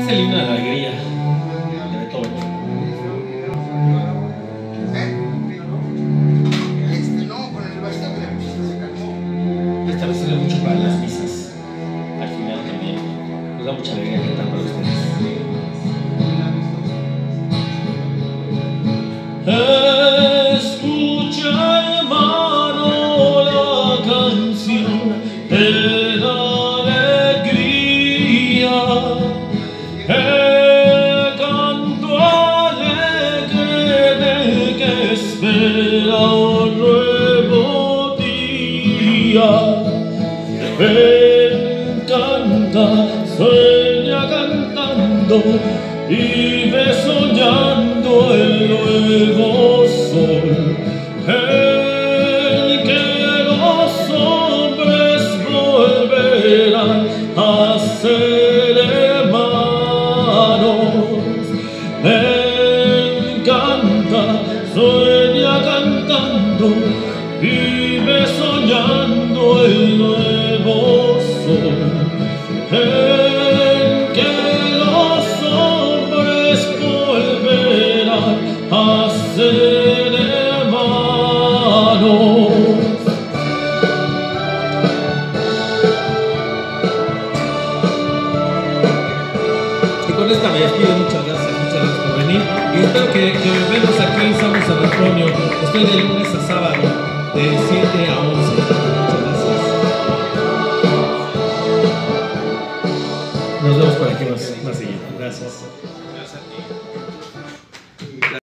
Es el himno de la alegría de Beethoven. No, con el bastante se calmó. Esta vez sirve mucho para las misas. Al final también nos da mucha alegría cantar para ustedes. Escucha, hermano, la canción de la alegría, el canto alegre del que espera un nuevo día. Ven, canta, sueña cantando, vive soñando el nuevo sol, el que los hombres volverán a ser hermanos. Ven, canta, sueña cantando, vive soñando el nuevo sol, en que los hombres volverán a ser hermanos. Y con esta me despido. Muchas gracias por venir. Y espero que vemos aquí en San Antonio. Estoy de lunes a sábado, de 7 a